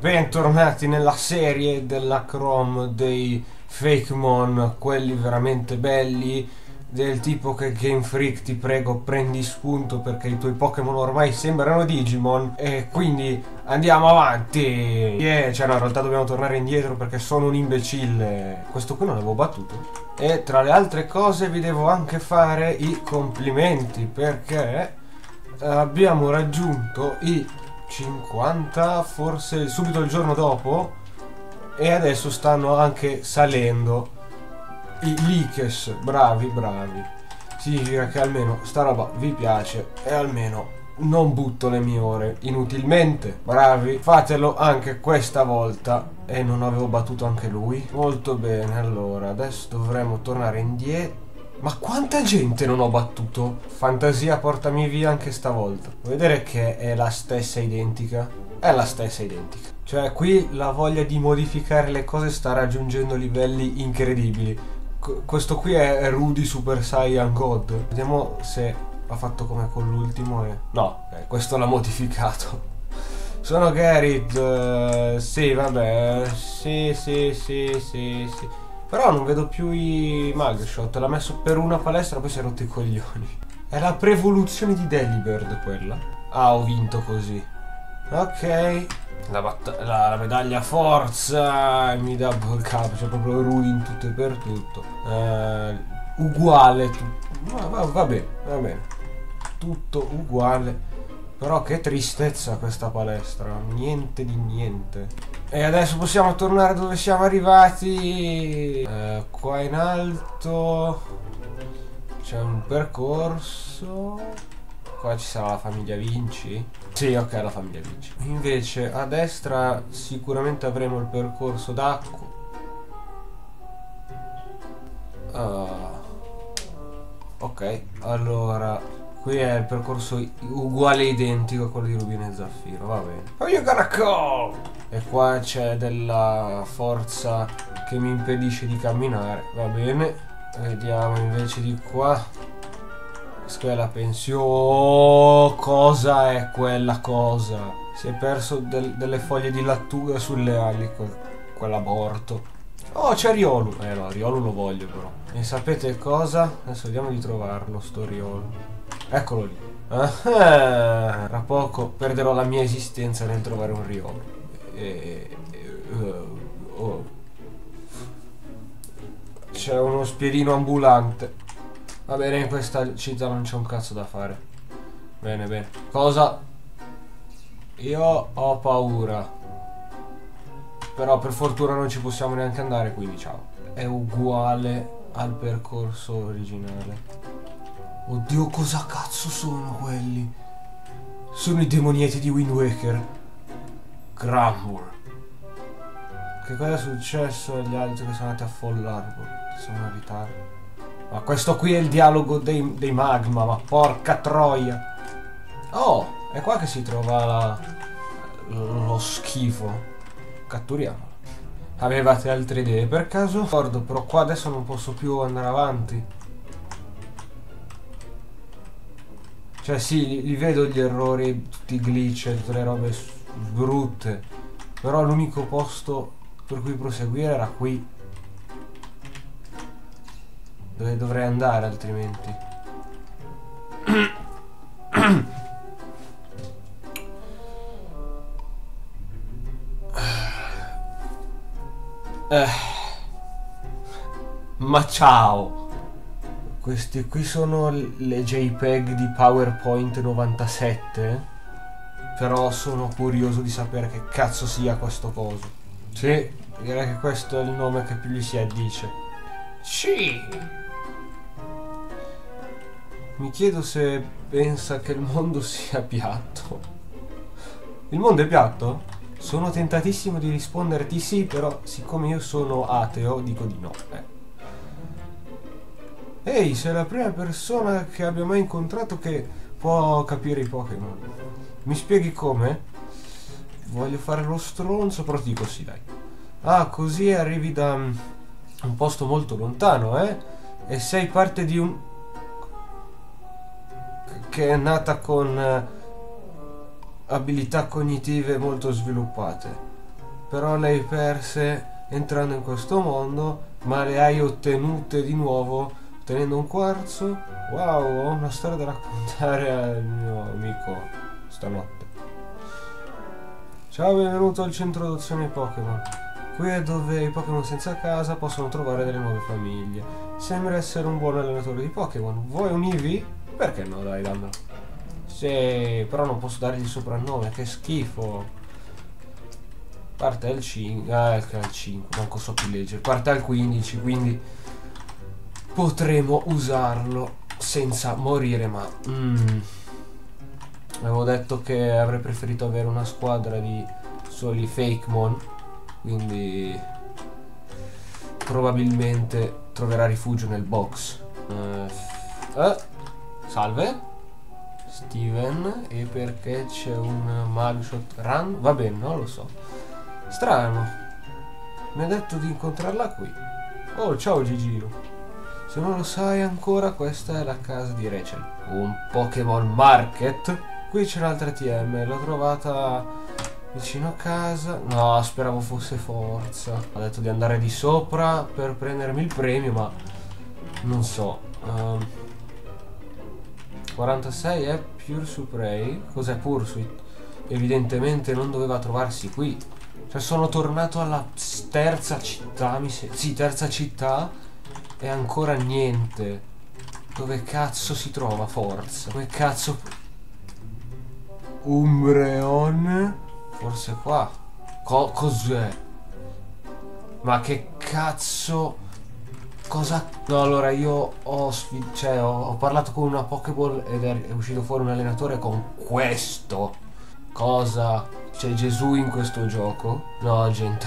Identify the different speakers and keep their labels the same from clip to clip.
Speaker 1: bentornati nella serie della Chrome dei Fakemon, quelli veramente belli, del tipo che Game Freak, ti prego, prendi spunto perché i tuoi Pokémon ormai sembrano Digimon e quindi andiamo avanti. Cioè no, in realtà dobbiamo tornare indietro perché sono un imbecille. Questo qui non l'avevo battuto. E tra le altre cose vi devo anche fare i complimenti perché abbiamo raggiunto i 50, forse subito il giorno dopo, e adesso stanno anche salendo i leakers. Bravi, bravi. Significa che almeno sta roba vi piace e almeno non butto le mie ore inutilmente. Bravi, fatelo anche questa volta. E non avevo battuto anche lui. Molto bene, allora adesso dovremo tornare indietro. Ma quanta gente non ho battuto? Fantasia, portami via anche stavolta. Vuoi vedere che è la stessa identica? È la stessa identica. Cioè qui la voglia di modificare le cose sta raggiungendo livelli incredibili. Questo qui è Rudy Super Saiyan God. Vediamo se ha fatto come con l'ultimo e... No, questo l'ha modificato. Sono Garrett, sì vabbè, sì. Però non vedo più i Mugshot, l'ha messo per una palestra poi si è rotto i coglioni. È la prevoluzione di Delibird quella. Ah, ho vinto così. Ok. La medaglia forza mi dà il capo, c'è proprio Rudy in tutto e per tutto. Uguale va bene. Tutto uguale. Però che tristezza questa palestra, niente di niente. E adesso possiamo tornare dove siamo arrivati. Qua in alto c'è un percorso. Qua ci sarà la famiglia Vinci. Sì, ok, la famiglia Vinci. Invece a destra sicuramente avremo il percorso d'acqua. Ok, allora qui è il percorso uguale, identico a quello di Rubino e Zaffiro, va bene. Oh, you gotta go! E qua c'è della forza che mi impedisce di camminare, va bene. Vediamo invece di qua. Questa è la pensione. Cosa è quella cosa? Si è perso delle foglie di lattuga sulle ali, quell'aborto. Oh, c'è Riolu. No, Riolu lo voglio però. E sapete cosa? Adesso vediamo di trovarlo, sto Riolu. Eccolo lì. Tra poco perderò la mia esistenza nel trovare un Riolu. C'è uno spiedino ambulante. Va bene, in questa città non c'è un cazzo da fare. Bene. Cosa? Io ho paura. Però per fortuna non ci possiamo neanche andare, quindi ciao. È uguale al percorso originale. Oddio, cosa cazzo sono quelli? Sono i demonieti di Wind Waker. Grumble. Che cosa è successo agli altri che sono andati a Fall Harbor? Sono in ritardo. Ma questo qui è il dialogo dei magma, ma porca troia. Oh, è qua che si trova lo schifo. Catturiamolo. Avevate altre idee per caso? Ricordo, però qua adesso non posso più andare avanti. Cioè sì, li vedo gli errori, tutti i glitch e tutte le robe brutte. Però l'unico posto per cui proseguire era qui. Dove dovrei andare altrimenti? Ma ciao! Questi qui sono le JPEG di PowerPoint 97. Però sono curioso di sapere che cazzo sia questo coso. Sì, direi che questo è il nome che più gli si addice. Sì! Mi chiedo se pensa che il mondo sia piatto. Il mondo è piatto? Sono tentatissimo di rispondere di sì, però siccome io sono ateo dico di no. Ehi, sei la prima persona che abbia mai incontrato che può capire i Pokémon. Mi spieghi come? Voglio fare lo stronzo, però ti dico sì, dai. Ah, così arrivi da un posto molto lontano, eh? E sei parte di un... che è nata con abilità cognitive molto sviluppate. però le hai perse entrando in questo mondo, ma le hai ottenute di nuovo ottenendo un quarzo. Wow, ho una storia da raccontare al mio amico stanotte. Ciao, benvenuto al centro adozione Pokémon. Qui è dove i Pokémon senza casa possono trovare delle nuove famiglie. Sembra essere un buon allenatore di Pokémon. Vuoi un Eevee? Perché no, dai, dammelo. Sì, però non posso dargli il soprannome, che schifo. Parte al 5, al 5, manco so più leggere. Parte al 15, quindi potremo usarlo senza morire, ma avevo detto che avrei preferito avere una squadra di soli Fakemon, quindi probabilmente troverà rifugio nel box. Salve Steven, e perché c'è un mugshot run? Va bene, non lo so. Strano, mi ha detto di incontrarla qui. Oh, ciao Gigiro. Se non lo sai ancora, questa è la casa di Rachel. Un Pokémon Market? Qui c'è un'altra TM, l'ho trovata vicino a casa. No, speravo fosse Forza. Ha detto di andare di sopra per prendermi il premio, ma non so. 46 è Pure Supreme. Cos'è Pursuit? Evidentemente non doveva trovarsi qui. Cioè sono tornato alla terza città, sì, terza città, e ancora niente. Dove cazzo si trova Forza? Come cazzo... Umbreon? Forse qua. Cos'è? Ma che cazzo... Cosa... No, allora io ho parlato con una Pokéball ed è uscito fuori un allenatore con questo. Cosa? C'è Gesù in questo gioco? No, gente.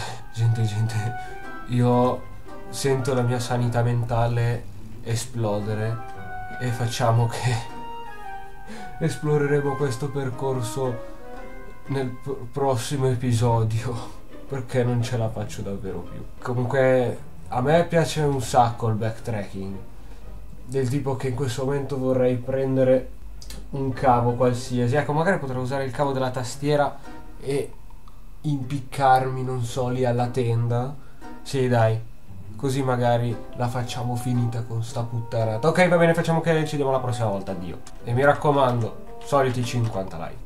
Speaker 1: Io sento la mia sanità mentale esplodere e facciamo che esploreremo questo percorso nel prossimo episodio, perché non ce la faccio davvero più. Comunque a me piace un sacco il backtracking, del tipo che in questo momento vorrei prendere un cavo qualsiasi. Ecco, magari potrei usare il cavo della tastiera e impiccarmi, non so, lì alla tenda. Sì, dai, così magari la facciamo finita con sta puttanata. Ok, va bene, facciamo che ci vediamo la prossima volta. Addio. E mi raccomando, soliti 50 like.